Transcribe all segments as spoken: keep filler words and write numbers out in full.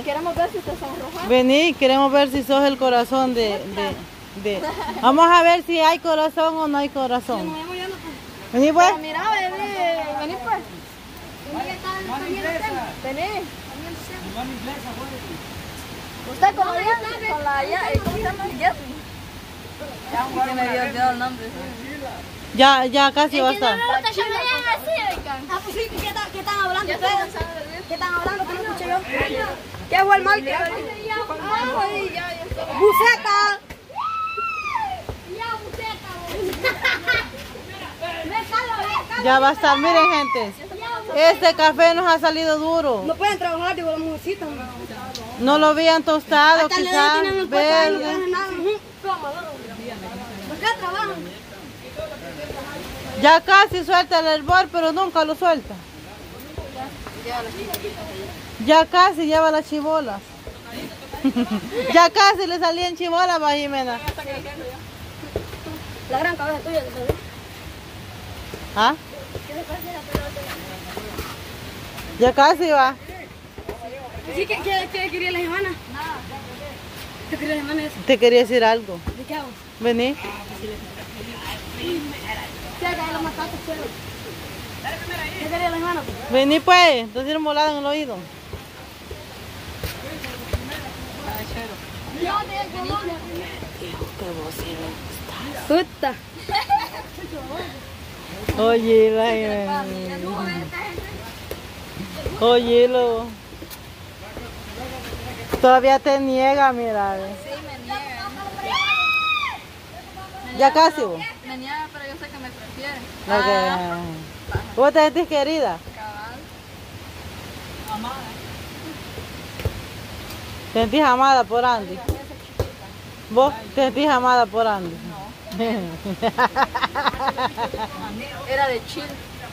queremos ver si te sonrojas. Vení, queremos ver si sos el corazón de, de, de... Vamos a ver si hay corazón o no hay corazón. Vení pues. Pero mira, vení, vení pues. Vení. Usted con la, con la, ¿cómo se llama? Jessie. Que me dio el nombre. Ya, ya casi va a estar. Ah, pues sí, ¿qué están, qué están hablando ustedes? ¿Qué están hablando? Que no escuché yo. ¿Qué fue el mal? ¡Buceta! Ya va a estar, miren gente. Este café nos ha salido duro. No pueden trabajar, digo, las mujercitas. No lo habían tostado, quizás verde. ¿Por qué trabajan? Ya casi suelta el hervor, pero nunca lo suelta. Ya casi lleva las chibolas. Ya casi le salían chibolas a Jimena. La gran cabeza tuya que se ve. ¿Ah? Ya casi va. ¿Sí? ¿Qué, qué, qué quería la semana? Nada. ¿Qué quería la semana eso? Te quería decir algo. ¿De qué hago? Vení. Sí, acá hay los matatos, pero... ¿Qué quería la semana? Vení pues, entonces tienen volada en el oído. Yo te digo que vos sí le gustas. Puta. Oye, la Óyelo. Todavía te niega, mira. Sí, me niega. Ya casi vos. Me niega, pero yo sé que me prefiere. Okay. Ah. ¿Vos te sentís querida? Cabal. Amada. ¿Te sentís amada por Andy? ¿Vos te sentís amada por Andy? No. Era de chill.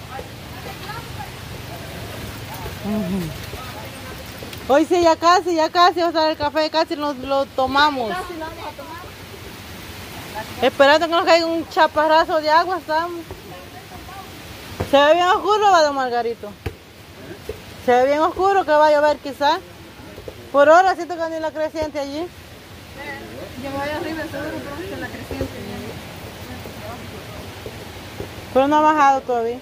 Hoy sí, ya casi, ya casi va a estar el café, casi lo, lo tomamos. Casi lo vamos a tomar. Esperando que nos caiga un chaparrazo de agua estamos. ¿Se ve bien oscuro, va don Margarito? ¿Se ve bien oscuro que va a llover quizás? Por ahora siento que ni la creciente allí. Yo me voy arriba, seguro que es la creciente. Pero no ha bajado todavía.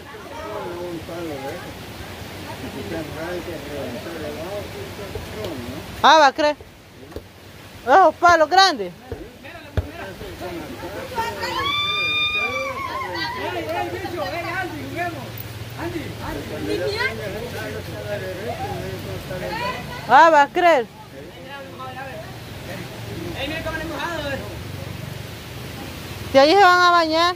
Ah, va a creer. Esos palos grandes. Ah, va a creer. Si allí se van a bañar.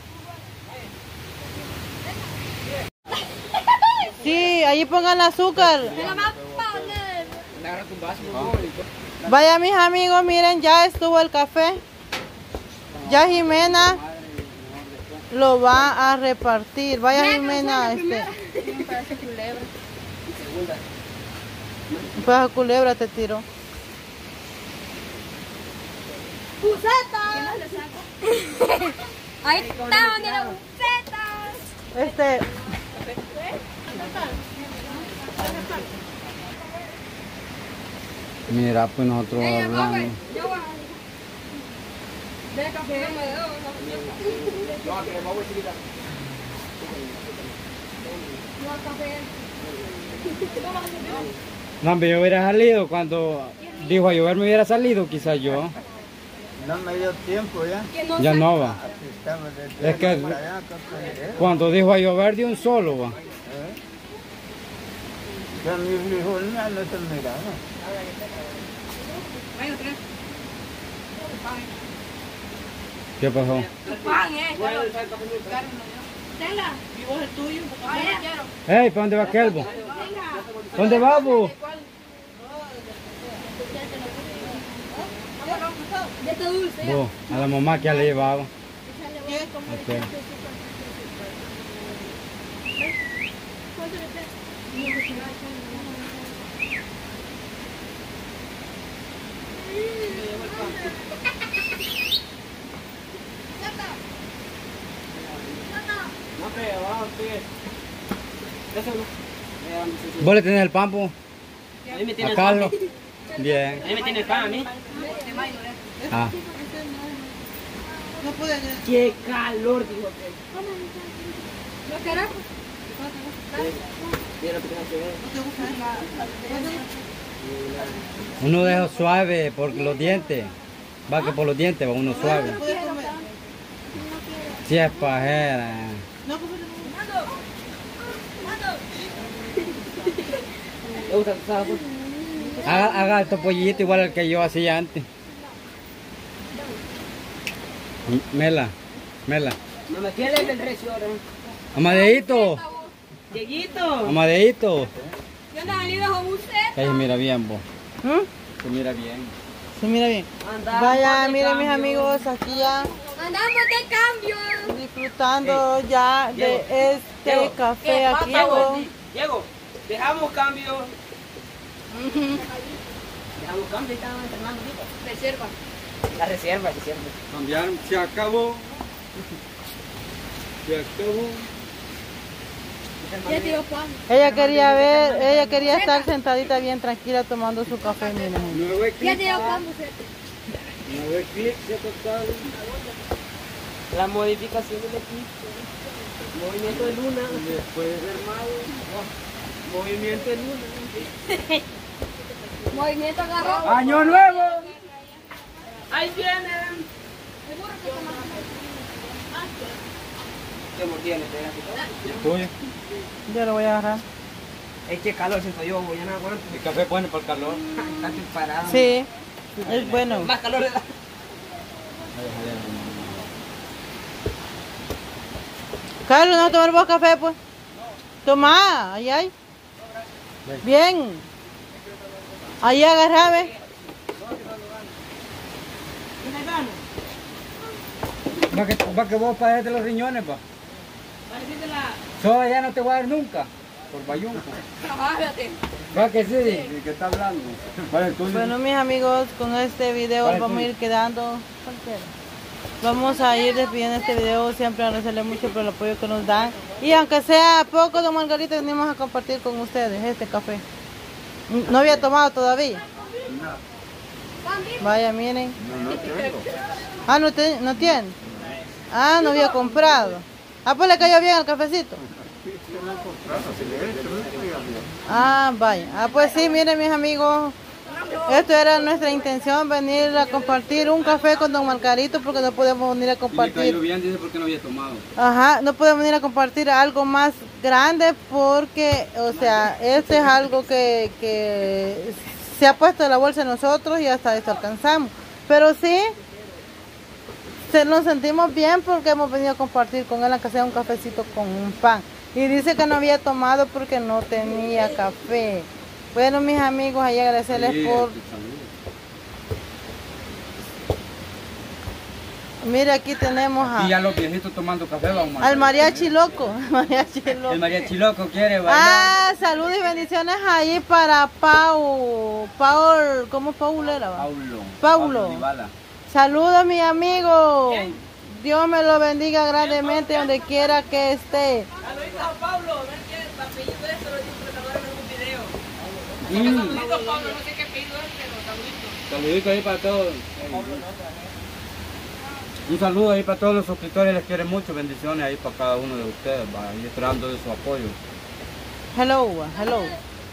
Sí, allí pongan azúcar. Vaya mis amigos, miren, ya estuvo el café. Ya Jimena lo va a repartir. Vaya Jimena, este. Un pedazo de culebra. Un pedazo de culebra te tiró. ¡Bucetas! Ahí está, mira, bucetas. Este. Mira, pues nosotros hablando. De café. No, hombre, yo hubiera salido cuando dijo a llover, me hubiera salido quizás yo. No me dio tiempo ya. Ya no va. Es que cuando dijo a llover de un solo va. Ya mi frijol ya no se miraba. ¿Qué pasó? Pan, eh. Tenga. ¿Y vos el tuyo? Hey, ¿para dónde va Kelbo? ¿Dónde va vos? De este dulce. Vos, a la mamá que ya le llevaba. Okay. ¿Vos le tenés el pampo? A mí me tiene ¿A el Carlos? pan. Bien. A mí me tiene el pan, a mí. Ah. No puede. Qué calor, dijo que. ¿No querés? Mira lo que tengo que ver. Uno deja suave por los dientes. Va que por los dientes va uno suave. Si es pajera. ¿Te gusta tu sabor? Haga, haga estos pollitos igual al que yo hacía antes. Mela, Mela. No me quieres el recio, ¿no? Amadeito, Dieguito. Amadeito. Yo no he venido con usted. Ahí se mira bien, vos. ¿Mm? Se mira bien. Se mira bien. Andamos Vaya, de miren mis cambio. amigos, aquí ya Andamos de cambio. disfrutando ya Diego, de este Diego, café ¿qué aquí. pasa, con- Wendy? Diego, dejamos cambio. Dejamos cambio y estamos entrenando ahorita. Reserva. La reserva, reserva. Cambiaron, se acabó. Se acabó. Ya te digo Juan. Ella quería ver, ella quería estar sentadita bien tranquila tomando su café, miren. Nuevo Ya te clip. digo Juan, usted. Nuevo clip, se total. La modificación del equipo. Movimiento de luna. Después del malo. Movimiento de luna. Movimiento agarrado. ¡Año nuevo! Ahí vienen. Qué mordida le pega. ¿Y el tuyo? Yo lo voy a agarrar. Es que calor siento yo, voy a no aguanto. El café bueno para el calor. Está preparado. Sí, es bueno. Más calor le da. Carlos, ¿no vas a tomar vos café, pues? Toma, ahí hay. Bien. Ahí agarra, ve. Va que, va que vos padecete los riñones, pa. Soda ya no te voy a dar nunca. Por bayunco. Bájate. Va que sí. ¿De qué está hablando? ¿Cuál es el tuyo? Bueno, mis amigos, con este video ¿Cuál es vamos a tuyo? ir quedando. Vamos a ir despidiendo este video. Siempre agradecerle mucho por el apoyo que nos dan. Y aunque sea poco, don Margarita, venimos a compartir con ustedes este café. ¿No había tomado todavía? Vaya, miren. No, no tengo. Ah, ¿no, te- no tiene? Ah, no había comprado. Ah, pues le cayó bien el cafecito. Ah, vaya. Ah, pues sí, miren mis amigos. Esto era nuestra intención, venir a compartir un café con don Margarito porque no podemos venir a compartir. bien, dice porque no había tomado. Ajá, no podemos venir a compartir algo más grande porque, o sea, este es algo que, que se ha puesto en la bolsa de nosotros y hasta esto alcanzamos. Pero sí, se nos sentimos bien porque hemos venido a compartir con él, aunque sea un cafecito con un pan. Y dice que no había tomado porque no tenía café. Bueno, mis amigos, ahí agradecerles por... Mire, aquí tenemos a... Y ya los viejitos tomando café, vamos. al mariachi loco. Mariachi loco. El mariachi loco quiere bailar. Ah, saludos y bendiciones ahí para Pau. Paul, ¿cómo Paul era? va? Paulo. Paulo. Dybala. Saludos, mi amigo. Dios me lo bendiga grandemente donde quiera que esté. Saludito a Pablo, ven que el apellido ese lo dijo que en un video. Mm. Saludito a Pablo, no sé qué apellido es, pero saludito. Saludito ahí para todos. Un saludo ahí para todos los suscriptores, les quiero mucho, bendiciones ahí para cada uno de ustedes, va, y esperando de su apoyo. Hello, hello.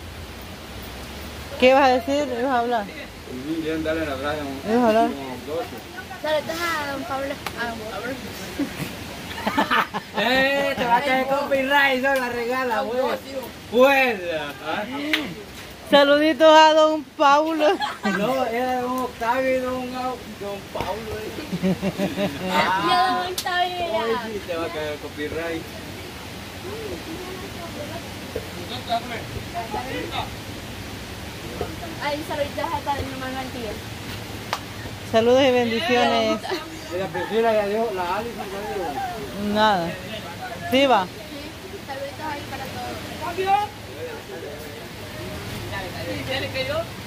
¿Qué ibas a decir? ¿Ibas a hablar? Bien, dale la gracia. ¿Ibas a hablar? Saludos a don Pablo. A don Pablo. Eh, te va a caer copyright, no la regala, güey. Pueda. Saluditos a don Paulo. No, era don Octavio y don, don Paulo. Yo don Octavio. Sí, te va a caer copyright. Ahí saluditos a mi mamá García. Saludos y bendiciones. La Priscila ya dijo, la Alison ya dijo. Nada. Sí va. Saluditos ahí para todos. ¿Ya le cayó?